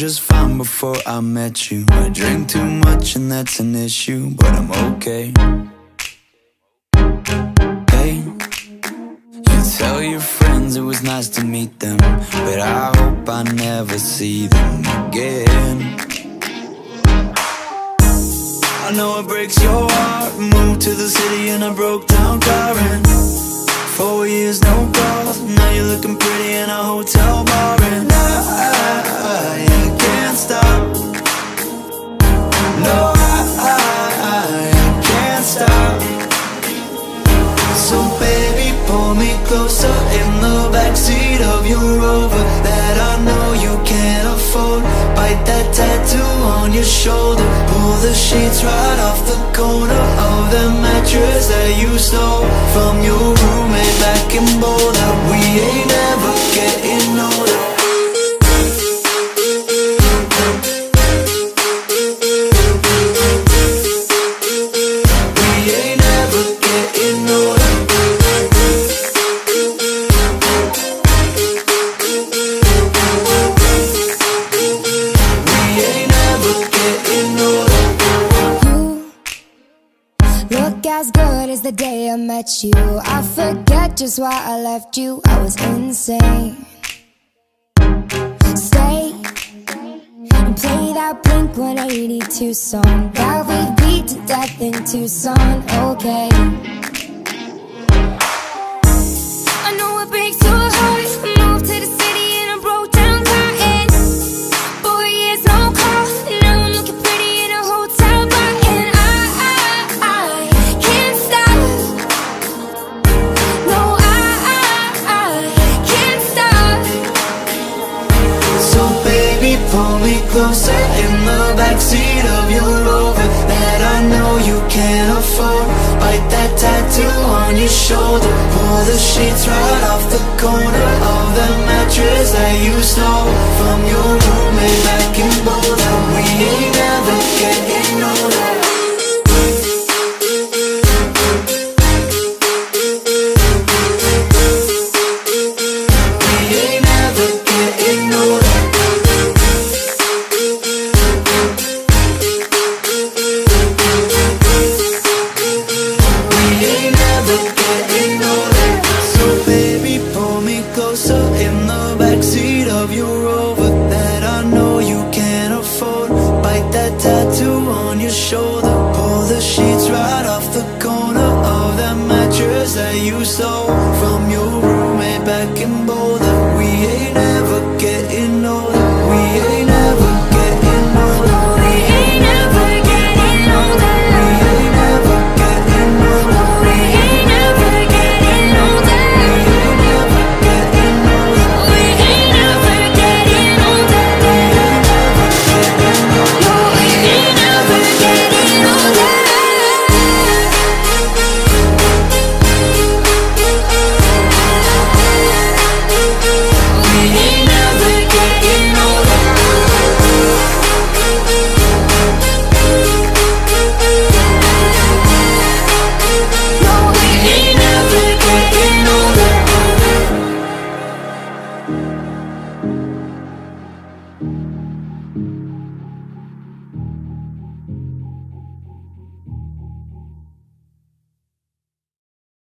just fine before I met you. I drink too much and that's an issue, but I'm okay. Hey, you tell your friends it was nice to meet them, but I hope I never see them again. I know it breaks your heart. Moved to the city in a broke down car, and 4 years no calls. Now you're looking pretty in a hotel bar, and I can't stop. No, I can't stop. So baby, pull me closer in the backseat of your Rover that I know you can't afford. Bite that tattoo on your shoulder. Pull the sheets right off the corner of the mattress that you stole from your roommate back in Boulder. We ain't ever getting older. As good as the day I met you. I forget just why I left you. I was insane. Stay and play that Blink-182 song that we beat to death in Tucson. Okay, I know it breaks your heart. Moved to the city in a broke down car, and 4 years no call. Now I'm looking pretty in a hotel bar, and I can't stop. No, I can't stop. So baby, pull me closer in the backseat of your Rover that I know you can't afford. Bite that tattoo on your shoulder. Pull the sheets right off the corner of the mattress that you stole from your roommate back in Boulder. We ain't ever getting older. In the backseat of your Rover that I know you can't afford. Bite that tattoo on your shoulder. Pull the sheets right off the corner of that mattress that you stole